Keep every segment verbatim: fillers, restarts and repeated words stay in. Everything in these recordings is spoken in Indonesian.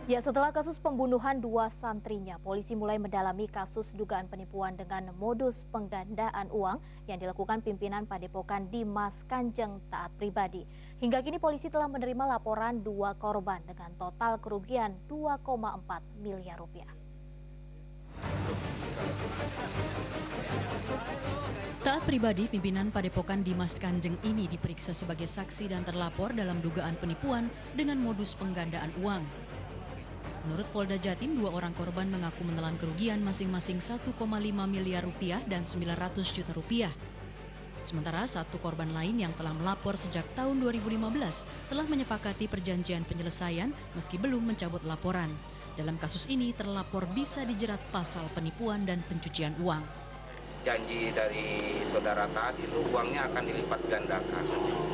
Ya, setelah kasus pembunuhan dua santrinya, polisi mulai mendalami kasus dugaan penipuan dengan modus penggandaan uang yang dilakukan pimpinan Padepokan Dimas Kanjeng Taat Pribadi. Hingga kini polisi telah menerima laporan dua korban dengan total kerugian dua koma empat miliar rupiah. Taat Pribadi, pimpinan Padepokan Dimas Kanjeng ini diperiksa sebagai saksi dan terlapor dalam dugaan penipuan dengan modus penggandaan uang. Menurut Polda Jatim, dua orang korban mengaku menelan kerugian masing-masing satu koma lima miliar rupiah dan sembilan ratus juta rupiah. Sementara satu korban lain yang telah melapor sejak tahun dua ribu lima belas telah menyepakati perjanjian penyelesaian meski belum mencabut laporan. Dalam kasus ini, terlapor bisa dijerat pasal penipuan dan pencucian uang. Janji dari saudara Taat itu uangnya akan dilipat gandakan.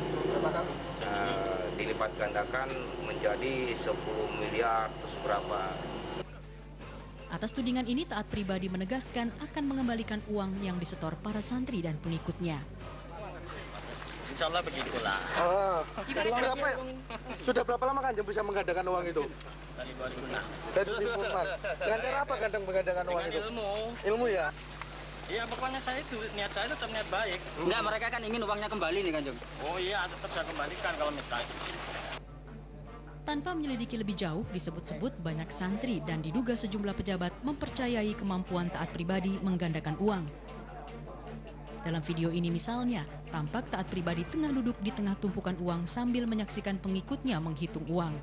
Uh, dilipat gandakan menjadi sepuluh miliar terus berapa. Atas tudingan ini, Taat Pribadi menegaskan akan mengembalikan uang yang disetor para santri dan pengikutnya. Insya Allah begitulah. Oh, berapa, sudah berapa lama Kanjeng bisa menggandakan uang itu? Dari dua ribu enam. Dari dua ribu enam. Dengan cara apa Kanjeng menggandakan uang Dengan itu? ilmu. Ilmu ya? Iya, pokoknya saya itu niat saya tetap niat baik. Enggak, mereka kan ingin uangnya kembali nih Kanjeng. Oh iya, tetap saya kembalikan kalau minta. Tanpa menyelidiki lebih jauh, disebut-sebut banyak santri dan diduga sejumlah pejabat mempercayai kemampuan Taat Pribadi menggandakan uang. Dalam video ini misalnya, tampak Taat Pribadi tengah duduk di tengah tumpukan uang sambil menyaksikan pengikutnya menghitung uang.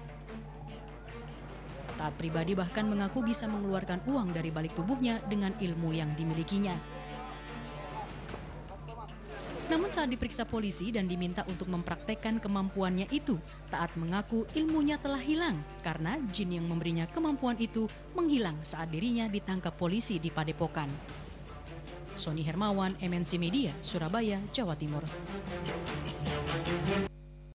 Taat Pribadi bahkan mengaku bisa mengeluarkan uang dari balik tubuhnya dengan ilmu yang dimilikinya. Namun saat diperiksa polisi dan diminta untuk mempraktekkan kemampuannya itu, Taat mengaku ilmunya telah hilang karena jin yang memberinya kemampuan itu menghilang saat dirinya ditangkap polisi di Padepokan. Sony Hermawan, M N C Media, Surabaya, Jawa Timur.